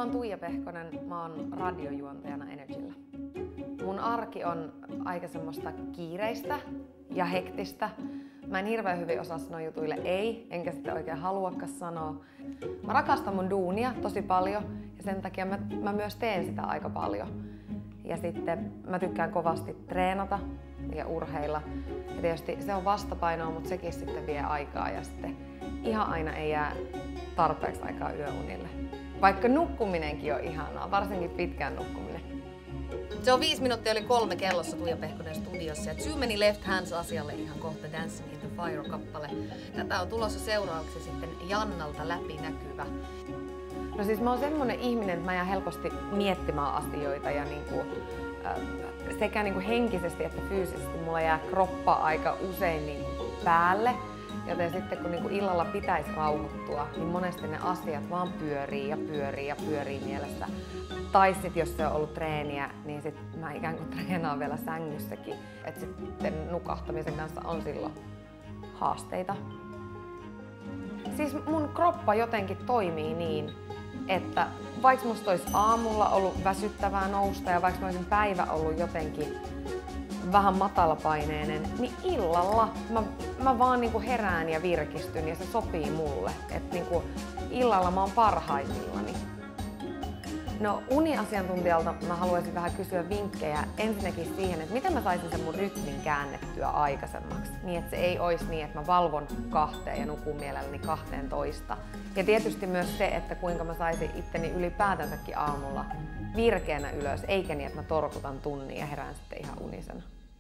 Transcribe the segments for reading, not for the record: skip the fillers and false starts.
oon Tuija Pehkonen, mä oon radiojuontajana Energyllä. Mun arki on aika semmoista kiireistä ja hektistä. Mä en hirveän hyvin osaa sanoa jutuille ei, enkä sitten oikein haluakas sanoa. Mä rakastan mun duunia tosi paljon ja sen takia mä myös teen sitä aika paljon. Ja sitten mä tykkään kovasti treenata ja urheilla. Ja tietysti se on vastapainoa, mutta sekin sitten vie aikaa ja sitten ihan aina ei jää tarpeeksi aikaa yöunille. Vaikka nukkuminenkin on ihanaa, varsinkin pitkään nukkuminen. Se on 5 minuuttia yli 3 kellossa Tuija Pehkonen studiossa ja Too Many Left Hands -asialle ihan kohta Dancing in the Fire-kappale. Tätä on tulossa seuraavaksi sitten Jannalta Läpinäkyvä. No siis mä oon semmonen ihminen, että mä jään helposti miettimään asioita ja sekä henkisesti että fyysisesti mulla jää kroppa aika usein päälle. Joten sitten kun illalla pitäisi rauhoittua, niin monesti ne asiat vaan pyörii ja pyörii ja pyörii mielessä. Tai sitten jos se on ollut treeniä, niin sit mä ikään kuin treenaan vielä sängyssäkin. Että sitten nukahtamisen kanssa on silloin haasteita. Siis mun kroppa jotenkin toimii niin, että vaikka musta olisi aamulla ollut väsyttävää nousta ja vaikka mä olisin päivä ollut jotenkin vähän matalapaineinen, niin illalla mä vaan herään ja virkistyn ja se sopii mulle. Että illalla mä oon parhaimmillani. No uniasiantuntijalta mä haluaisin vähän kysyä vinkkejä ensinnäkin siihen, että miten mä saisin sen mun rytmin käännettyä aikaisemmaksi. Niin että se ei olisi niin, että mä valvon 2 ja nukun mielelläni 12. Ja tietysti myös se, että kuinka mä saisin itteni ylipäätänsäkin aamulla virkeänä ylös, eikä niin, että mä torkutan tunnin ja herään sitten ihan unisena.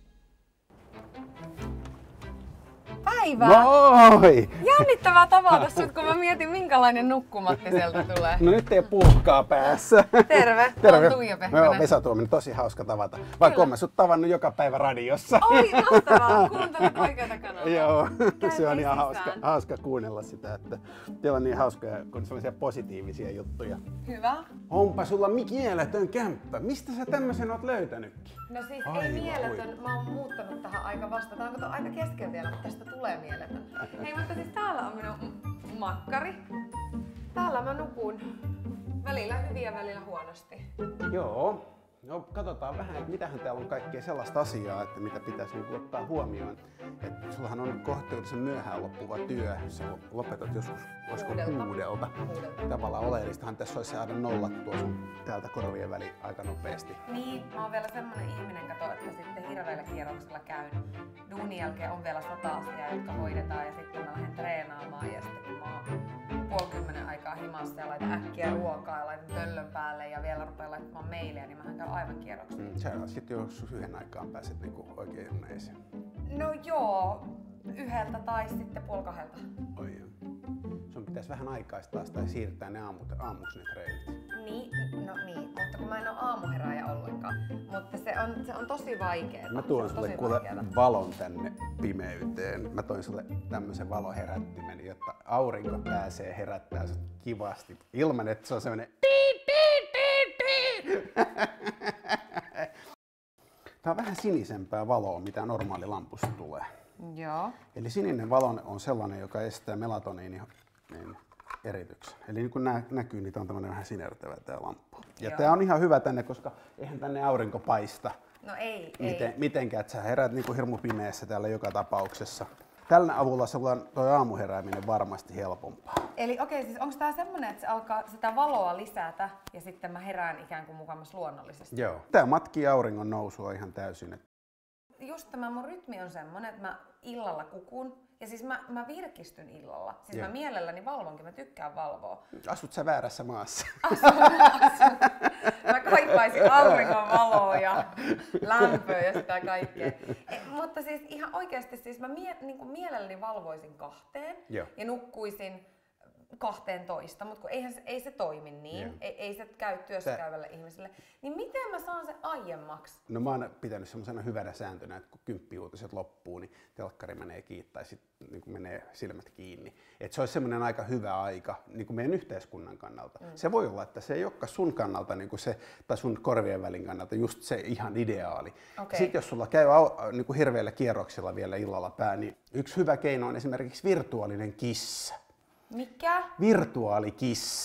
Päivää! Moi! Jännittävää tavata sut, kun mä mietin, minkälainen nukkumatti sieltä tulee. No nyt ei puhkaa päässä. Terve, Terve. Oon Tuija Pehkonen. Joo, Vesa Tuominen, tosi hauska tavata. Vaikka oon mä sut tavannut joka päivä radiossa. Oi, mahtavaa! Kuuntelet oikeata kanavaa. Joo, se on ihan sisään. hauska kuunnella sitä, että teillä on niin hauskoja, kun sellaisia positiivisia juttuja. Hyvä. Onpa sulla mieletön kämppä. Mistä sä tämmöisen oot löytänytkin? No siis Aivan ei mieletön, mä oon muuttanut tähän aika vasta. Tää on aika kesken vielä, mutta tästä tulee mieletön. Hei, mutta siis täällä on minun makkari. Täällä mä nukun. Välillä hyvin ja välillä huonosti. Joo. No katsotaan vähän, että mitähän täällä on kaikkea sellaista asiaa, että mitä pitäisi ottaa huomioon. Että sullahan on kohtuullisen myöhään loppuva työ. Sä lopetat joskus, olisiko 6:00. Tavallaan oleellistahan tässä olisi saada nollattua sun täältä korvien väliin aika nopeasti. Niin, mä oon vielä semmonen ihminen, että sitten hirveillä kierroksilla käyn. Duunin jälkeen on vielä 100 asiaa, jotka hoidetaan ja sitten mä lähden treenaamaan ja sitten kun mä oon 9:30 aikaa himassa ja laitan äkkiä ruokaa ja laitan töllön päälle ja vielä rupean laittamaan mailia, niin mähän käyn aivan kierroksilla. Sä sitten joskus 1 aikaan pääset oikein junneisiin. No joo, 1 tai sitten 1:30. Oi joo. Sun pitäisi vähän aikaistaa sitä ja siirtää ne aamuksi ne treenit. Niin, mutta kun mä en oo aamuherääjä ollenkaan. Mutta se on tosi vaikeeta. Mä tuon Se on sulle tosi kuule vaikeeta. valon tänne pimeyteen. Mä toin sulle tämmösen valoherättimen, jotta aurinko pääsee herättää sut kivasti ilman, että se on semmonen Tää on vähän sinisempää valoa, mitä normaali lampusta tulee. Joo. Eli sininen valo on sellainen, joka estää melatoniinin erityksen. Eli niin kuin näkyy, niin tää on tämmönen vähän sinertävä tää lamppu. Ja tää on ihan hyvä tänne, koska eihän tänne aurinko paista. No ei. Mitenkään, että sä herät niin kuin hirmu pimeässä täällä joka tapauksessa. Tällä avulla sulla on toi aamuherääminen varmasti helpompaa. Eli siis onko tää semmonen, että se alkaa sitä valoa lisätä ja sitten mä herään ikään kuin mukamas luonnollisesti? Joo. Tää matkii auringon nousua ihan täysin. Just tämä mun rytmi on semmonen, että mä illalla kukun ja siis mä virkistyn illalla. Siis Joo. mä mielelläni valvonkin, mä tykkään valvoa. Asut sä väärässä maassa? Mä kaipaisin auringon valoa ja lämpöä ja sitä kaikkea. Mutta siis ihan oikeasti siis mä mielelläni valvoisin 2 Joo. ja nukkuisin 12, mutta kun ei se toimi niin, ei se käy työssä käyvälle ihmiselle, niin miten mä saan sen aiemmaksi? No mä oon pitänyt semmosena hyvänä sääntönä, että kun 10-uutiset loppuu, niin telkkari menee kiinni tai sitten niin menee silmät kiinni. Että se olisi semmoinen aika hyvä aika niin kuin meidän yhteiskunnan kannalta. Se voi olla, että se ei olekaan sun kannalta niin kuin se, tai sun korvien välin kannalta just se ihan ideaali. Okay. Sitten jos sulla käy niin kuin hirveillä kierroksilla vielä illalla niin yksi hyvä keino on esimerkiksi virtuaalinen kissa. Mikä? Virtuaalikissa.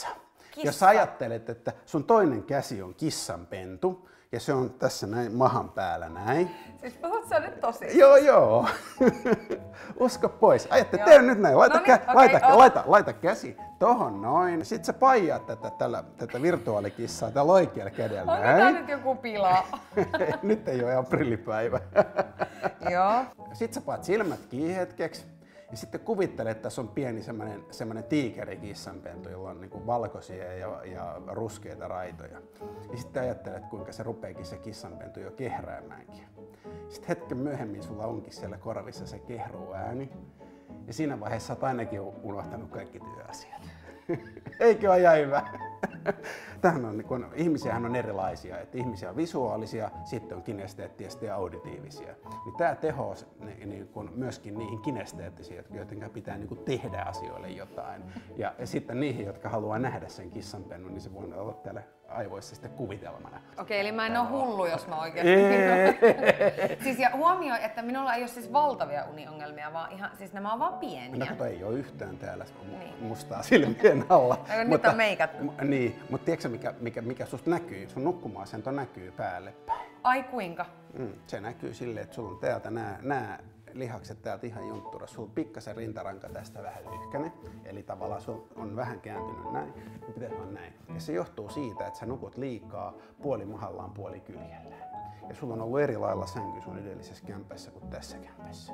Jos sä ajattelet, että sun toinen käsi on kissanpentu ja se on tässä näin mahan päällä näin. Siis puhut sä nyt tosi? Joo. Usko pois. Ajatte, tee nyt näin. Laita käsi tohon noin. Sitten sä paijaat tätä virtuaalikissaa tällä oikealla kädellä. On tää nyt joku pilaa. Nyt ei ole aprillipäivä. Joo. Sitten sä paat silmät kiinni hetkeksi. Ja sitten kuvittele, että tässä on pieni semmoinen tiikerikissanpentu, jolla on niinku valkoisia ja ruskeita raitoja. Ja sitten ajattelet, kuinka se rupeekin se kissanpentu jo kehräämäänkin. Sitten hetken myöhemmin sulla onkin siellä korvissa se kehruääni. Ja siinä vaiheessa sä oot ainakin unohtanut kaikki työasiat. Eikö ole hyvä? Tämähän on, kun ihmisiähän on erilaisia, että ihmisiä on visuaalisia, sitten on kinesteettisiä ja auditiivisia. Niin tämä teho niin kun myöskin niihin kinesteettisiin, joiden pitää niin kun tehdä asioille jotain. Ja sitten niihin, jotka haluaa nähdä sen kissanpennun, niin se voi olla täällä aivoissa sitten kuvitelmana. Okei, eli mä en ole hullu, jos mä oikeasti... Siis ja huomioi, että minulla ei ole siis valtavia uniongelmia, vaan ihan, siis nämä on vaan pieniä. No ei ole yhtään täällä mustaa silmien alla. Nyt on meikat. Niin, mutta tiedätkö mikä susta näkyy? Sun nukkuma-asento näkyy päälle päin. Ai kuinka? Se näkyy silleen, että sulla on täältä nämä lihakset täältä ihan juntturassa. Sulla on pikkasen rintaranka tästä vähän lyhkänen, eli tavallaan sulla on vähän kääntynyt näin, niin pitäisi olla näin. Ja se johtuu siitä, että sä nukut liikaa puoli mahallaan puoli kyljellään. Ja sulla on ollut eri lailla sänky sun edellisessä kämpässä kuin tässä kämpässä.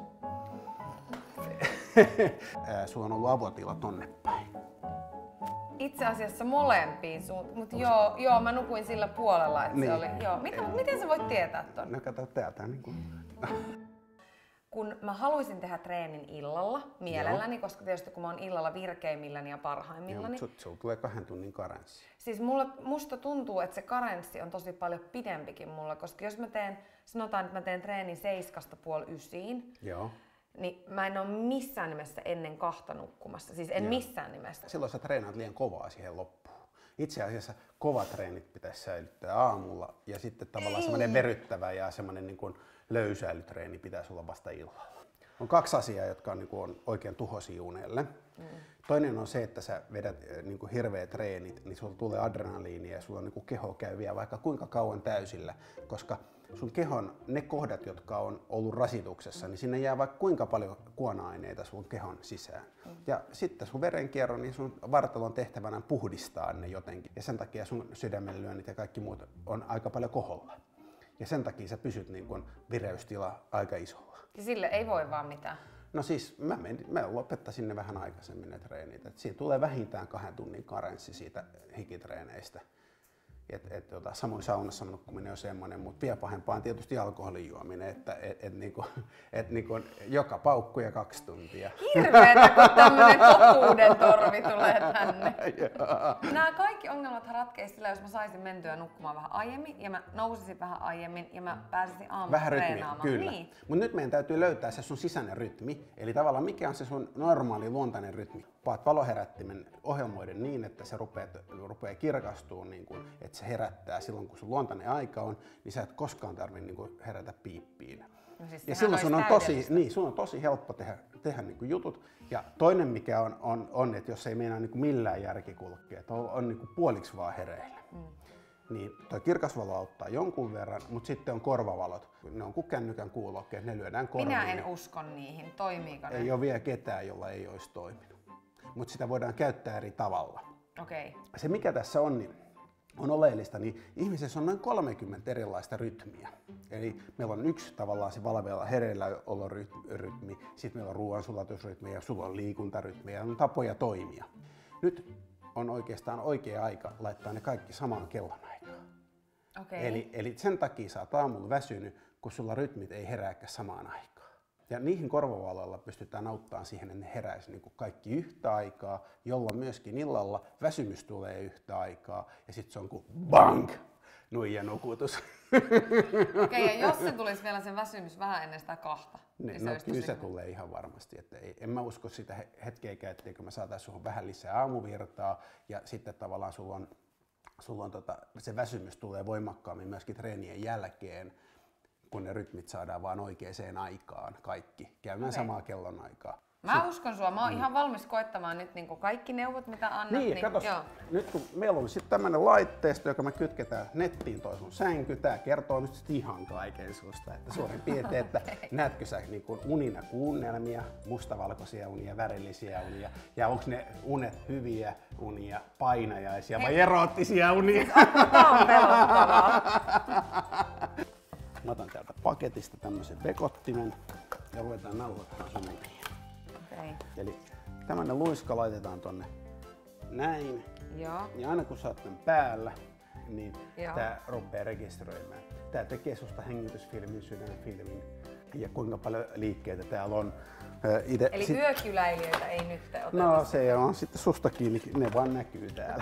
Sulla on ollut avotila tonne päin. Itse asiassa molempiin suuntaan, mutta joo, mä nukuin sillä puolella, että niin. Se oli, joo. Miten sä voit tietää ton? No kato täältä niin kuin... Kun mä haluaisin tehdä treenin illalla mielelläni, koska tietysti kun mä oon illalla virkeimmilläni ja parhaimmillani. Joo, sulla tulee 2 tunnin karenssi. Siis musta tuntuu, että se karenssi on tosi paljon pidempikin mulla, koska jos mä sanotaan, että mä teen treenin 7:30, joo. Niin mä en ole missään nimessä ennen 2 nukkumassa, siis en missään nimessä. Silloin sä treenaat liian kovaa siihen loppuun. Itse asiassa kovat treenit pitäisi säilyttää aamulla ja sitten tavallaan semmoinen veryttävä ja semmoinen niin kuin löysäilytreeni pitäisi olla vasta illalla. On 2 asiaa, jotka on, niin kuin, on oikein tuhoisia unelle. Toinen on se, että sä vedät niin kuin hirveät treenit, niin sulla tulee adrenaliinia ja sulla on, niin kuin keho käy vielä vaikka kuinka kauan täysillä, koska sun kehon ne kohdat, jotka on ollut rasituksessa, niin sinne jää vaikka kuinka paljon kuona-aineita sun kehon sisään. Ja sitten sun verenkierro, niin sun vartalon tehtävänä puhdistaa ne jotenkin. Ja sen takia sun sydämenlyönnit ja kaikki muut on aika paljon koholla. Ja sen takia sä pysyt niin kun vireystila aika isolla. Ja sille ei voi vaan mitään. No siis mä lopettaisin ne vähän aikaisemmin ne treenit. Et siinä tulee vähintään 2 tunnin karenssi siitä hikitreeneistä. Samoin saunassa nukkuminen on semmoinen, mutta vielä pahempaa on tietysti alkoholin juominen, että joka paukku ja 2 tuntia. Hirveetä, kun tämmönen totuuden torvi tulee tänne. Nämä kaikki ongelmat ratkeisivat sillä, jos mä saisin mentyä nukkumaan vähän aiemmin ja mä nousisin vähän aiemmin ja mä pääsisin aamulla treenaamaan. Kyllä. Niin. Mutta nyt meidän täytyy löytää se sun sisäinen rytmi, eli tavallaan mikä on se sun normaali luontainen rytmi. Paat valoherättimen ohjelmoiden niin, että se rupeaa kirkastumaan, niin kun, että se herättää silloin, kun sun luontainen aika on, niin sä et koskaan tarvitse niin herätä piippiin. No siis ja silloin sun on tosi helppo tehdä niin kuin jutut. Ja toinen mikä on, että jos ei meinaa niin kuin millään järki kulkea, että on niin kuin puoliksi vaan hereillä. Niin toi kirkasvalo auttaa jonkun verran, mutta sitten on korvavalot. Ne on kuin kännykän kuulokkeet, ne lyödään korviin. Minä en usko niihin. Toimiiko ne? Ei ole vielä ketään, jolla ei olisi toiminut. Mutta sitä voidaan käyttää eri tavalla. Okay. Se mikä tässä on, niin on oleellista, niin ihmisessä on noin 30 erilaista rytmiä. Eli meillä on yksi tavallaan se valveilla hereillä olorytmi, sitten meillä on ruoansulatusrytmi ja sulla on liikuntarytmi ja on tapoja toimia. Nyt on oikeastaan oikea aika laittaa ne kaikki samaan kellonaikaan. Okay. Eli sen takia sä oot aamulla väsynyt, kun sulla rytmit ei herääkään samaan aikaan. Ja niihin korvavaloilla pystytään auttamaan siihen, että ne heräisi niin kuin kaikki yhtä aikaa, jolloin myöskin illalla väsymys tulee yhtä aikaa ja sitten se on kuin bang! Nuija nukutus. Okei, ja jos se tulisi vielä sen väsymys vähän ennen sitä 2? Niin no kyllä se tulee ihan varmasti. Että en mä usko sitä hetkeäkään, etteikö mä saataisiin suhun vähän lisää aamuvirtaa ja sitten tavallaan sulla on se väsymys tulee voimakkaammin myöskin treenien jälkeen, kun ne rytmit saadaan vaan oikeaan aikaan kaikki, käymään samaa kellonaikaa. Mä uskon sua. Mä oon ihan valmis koittamaan nyt niin kaikki neuvot, mitä annat. Niin, katos, nyt kun meillä on sitten tämmönen laitteisto, joka me kytketään nettiin toi sun sänky, tää kertoo nyt sit ihan kaiken susta. Että suurin piirtein, että näetkö sä niin unina kuunnelmia, mustavalkoisia unia, värillisiä unia, ja onko ne unet hyviä unia, painajaisia vai eroottisia unia? Tää on pelottavaa. Mä otan täältä paketista tämmösen vekottimen ja ruvetaan nauhoittaa sun unia. Okay. Eli tämmönen luiska laitetaan tonne näin. Joo. Ja aina kun sä oot tän päällä, niin Joo. tää rupeaa rekisteröimään. Tää tekee susta hengitysfilmin, sydänfilmin ja kuinka paljon liikkeitä täällä on. Eli yökyläilijöitä ei nyt oteta. No se on sitten susta kiinni, ne vaan näkyy täällä.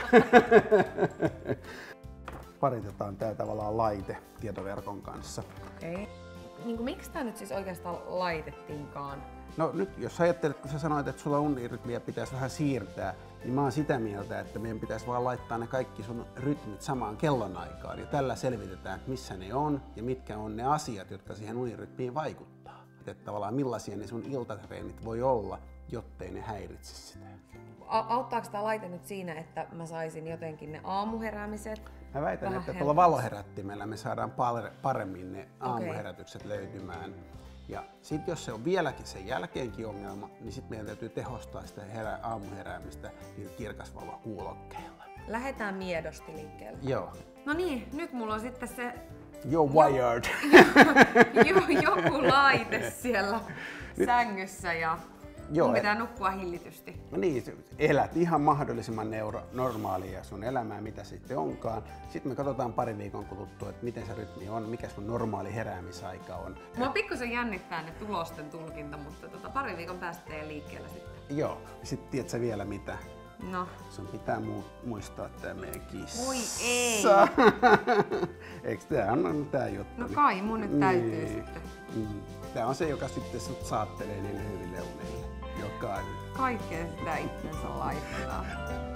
Paritetaan tää tavallaan laite tietoverkon kanssa. Okay. Niin miksi tää nyt siis oikeastaan laitettiinkaan? No nyt jos ajattelet, kun sä sanoit, että sulla unirytmiä pitäisi vähän siirtää, niin mä oon sitä mieltä, että meidän pitäisi vaan laittaa ne kaikki sun rytmit samaan kellonaikaan. Ja tällä selvitetään, missä ne on ja mitkä on ne asiat, jotka siihen unirytmiin vaikuttaa. Että tavallaan millaisia ne sun iltatreenit voi olla, jottei ne häiritse sitä. Auttaako tämä laite nyt siinä, että mä saisin jotenkin ne aamuheräämiset? Mä väitän, että tuolla valoherättimellä me saadaan paremmin ne aamuherätykset löytymään. Ja sitten jos se on vieläkin sen jälkeenkin ongelma, niin sitten meidän täytyy tehostaa sitä aamuheräämistä niillä kirkasvalokuulokkeilla. Lähdetään miedosti liikkeelle. Joo. No niin, nyt mulla on sitten se You're wired. joku laite siellä sängyssä ja mun pitää nukkua hillitysti. No niin, elät ihan mahdollisimman normaalia sun elämää, mitä sitten onkaan. Sitten me katsotaan parin viikon kuluttua, että miten se rytmi on, mikä sun normaali heräämisaika on. Mua pikkusen jännittää ne tulosten tulkinta, mutta parin viikon päästä teidän liikkeellä sitten. Joo, sitten tiedätkö vielä mitä? No. Sun pitää muistaa tää meidän kissa. Voi ei! Eikö tää on tää juttu? No kai mun nyt täytyy sitten. Tää on se, joka sitten sut saattelee niille hyville unille. Jokainen. Kaikkea sitä itsensä laittaa.